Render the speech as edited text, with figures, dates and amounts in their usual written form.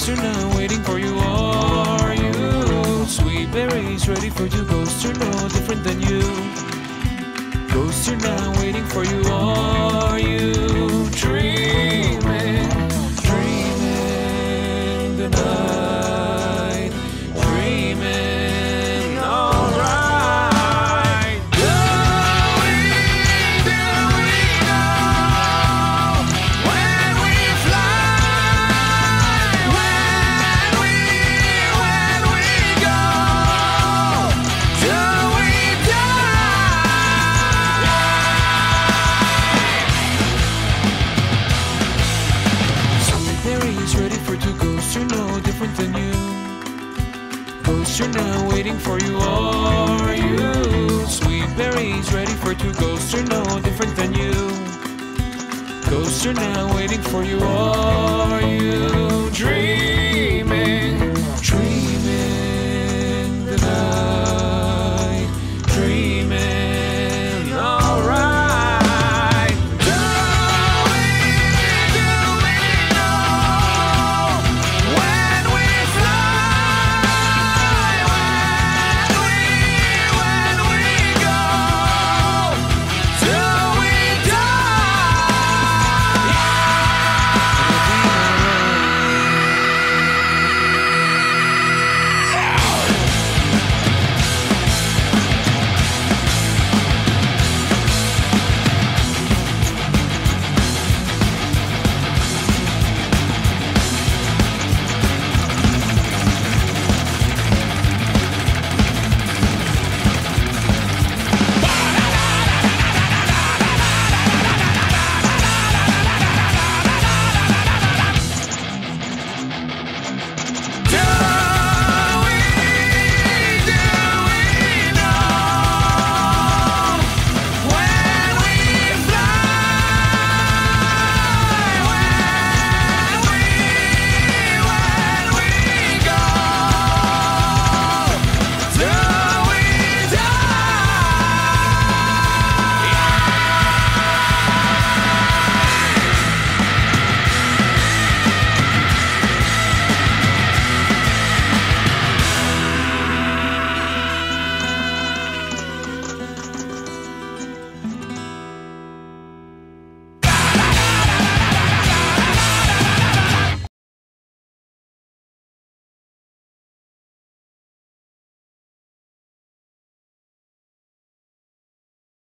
Ghosts are now waiting for you, are you? Sweet berries ready for you, ghosts are no different than you. Ghosts are now waiting for you, are you? Dreaming, dreaming the night, dreaming alright. Do we know when we fly, when we go? Do we die? Something there is ready for two ghosts are no different than you. Ghosts are now waiting for you, are you? Sweet berries ready for two ghosts are no different than you. Ghosts are now waiting for you, are you? Dream.